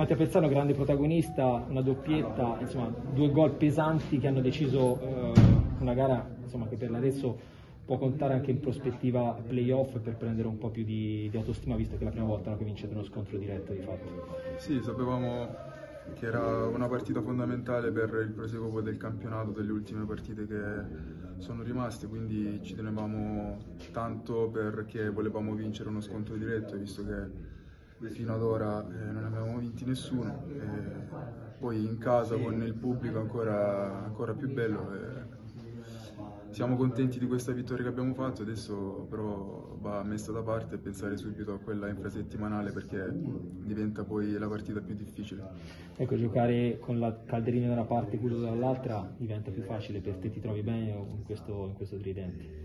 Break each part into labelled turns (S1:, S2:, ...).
S1: Mattia Pezzano, grande protagonista, una doppietta, insomma, due gol pesanti che hanno deciso una gara, insomma, che per adesso può contare anche in prospettiva playoff per prendere un po' più di autostima, visto che è la prima volta che vincete uno scontro diretto di fatto.
S2: Sì, sapevamo che era una partita fondamentale per il proseguo del campionato, delle ultime partite che sono rimaste, quindi ci tenevamo tanto perché volevamo vincere uno scontro diretto, visto che fino ad ora non avevamo vinti nessuno, e poi in casa con il pubblico ancora più bello. Siamo contenti di questa vittoria che abbiamo fatto, adesso però va messa da parte e pensare subito a quella infrasettimanale perché diventa poi la partita più difficile.
S1: Ecco, giocare con la Calderina da una parte e quello dall'altra diventa più facile per te, ti trovi bene in questo tridente?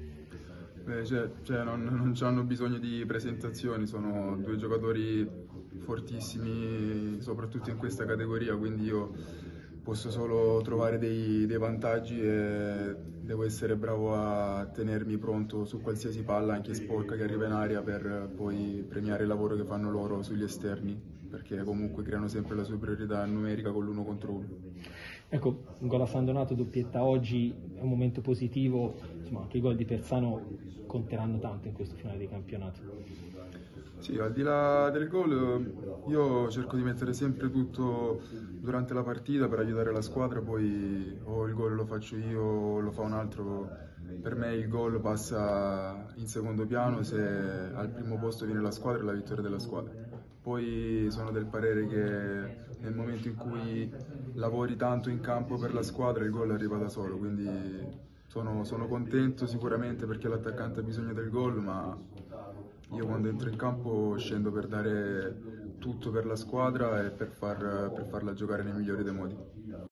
S2: Non hanno bisogno di presentazioni, sono due giocatori fortissimi, soprattutto in questa categoria, quindi io posso solo trovare dei vantaggi e devo essere bravo a tenermi pronto su qualsiasi palla, anche sporca, che arriva in aria, per poi premiare il lavoro che fanno loro sugli esterni, perché comunque creano sempre la superiorità numerica con l'uno contro uno.
S1: Ecco, un gol a San Donato, doppietta oggi, è un momento positivo, insomma anche i gol di Pezzano conteranno tanto in questo finale di campionato.
S2: Sì, al di là del gol, io cerco di mettere sempre tutto durante la partita per aiutare la squadra, poi o il gol lo faccio io o lo fa un altro. Per me il gol passa in secondo piano se al primo posto viene la squadra e la vittoria della squadra. Poi sono del parere che nel momento in cui lavori tanto in campo per la squadra il gol arriva da solo, quindi sono contento sicuramente perché l'attaccante ha bisogno del gol, ma io quando entro in campo scendo per dare tutto per la squadra e per farla giocare nei migliori dei modi.